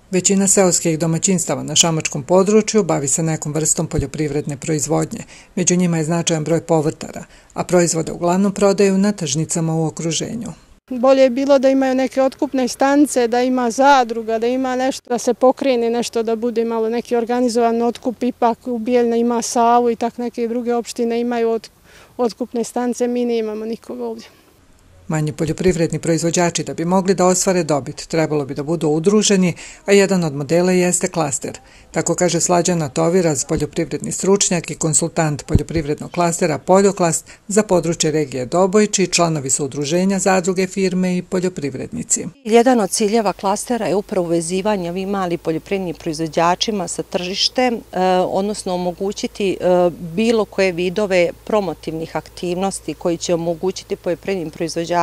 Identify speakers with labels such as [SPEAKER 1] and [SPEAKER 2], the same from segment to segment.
[SPEAKER 1] Većina seoskih domaćinstava na šamačkom području bavi se nekom vrstom poljoprivredne proizvodnje. Među njima je značajan broj povrtara, a proizvode uglavnom prodaju na tržnicama u okruženju.
[SPEAKER 2] Bolje je bilo da imaju neke otkupne stanice, da ima zadruga, da ima nešto da se pokrene, nešto da bude malo neki organizovan otkup. Ipak u Bijeljina ima Savu i tak neke druge opštine imaju otkupne stanice, mi nemamo nikoga ovdje.
[SPEAKER 1] Manji poljoprivredni proizvođači da bi mogli da ostvare dobit, trebalo bi da budu udruženi, a jedan od modela jeste klaster. Tako kaže Slađana Toviraz, poljoprivredni stručnjak i konsultant poljoprivrednog klastera Poljoklast za područje regije Doboj, čiji članovi su udruženja, zadruge, firme i poljoprivrednici.
[SPEAKER 3] Jedan od ciljeva klastera je upravo uvezivanje ovih malih poljoprivrednih proizvođačima sa tržištem, odnosno omogućiti bilo koje vidove promotivnih aktivnosti koji će omogućiti poljoprivrednim proizvođačima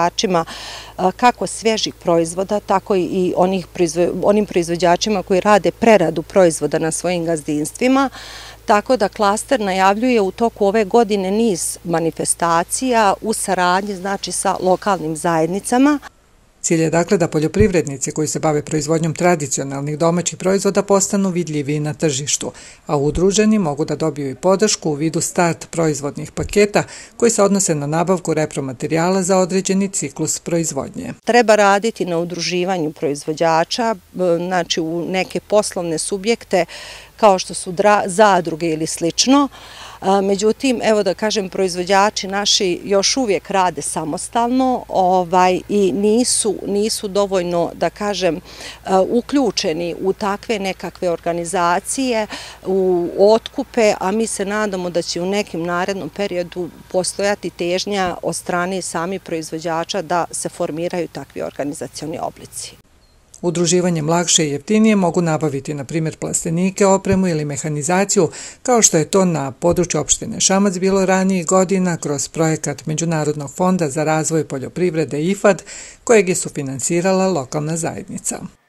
[SPEAKER 3] kako svježih proizvoda, tako i onim proizvođačima koji rade preradu proizvoda na svojim gazdinstvima. Tako da klaster najavljuje u toku ove godine niz manifestacija u saradnji sa lokalnim zajednicama.
[SPEAKER 1] Cilj je dakle da poljoprivrednici koji se bave proizvodnjom tradicionalnih domaćih proizvoda postanu vidljiviji na tržištu, a udruženi mogu da dobiju i podršku u vidu start proizvodnih paketa koji se odnose na nabavku repromaterijala za određeni ciklus proizvodnje.
[SPEAKER 3] Treba raditi na udruživanju proizvođača, znači u neke poslovne subjekte kao što su zadruge ili slično. Međutim, evo da kažem, proizvođači naši još uvijek rade samostalno i nisu dovoljno, da kažem, uključeni u takve nekakve organizacije, u otkupe, a mi se nadamo da će u nekim narednom periodu postojati težnja od strane samih proizvođača da se formiraju takvi organizacioni oblici.
[SPEAKER 1] Udruživanjem lakše i jeftinije mogu nabaviti, na primjer, plastenike, opremu ili mehanizaciju, kao što je to na području opštine Šamac bilo ranijih godina kroz projekat Međunarodnog fonda za razvoj poljoprivrede IFAD, kojeg je sufinansirala lokalna zajednica.